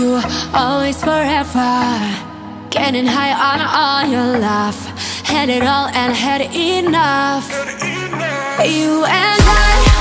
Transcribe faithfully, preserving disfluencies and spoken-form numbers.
you, always forever. Getting high on all your love. Had it all and had enough. You and I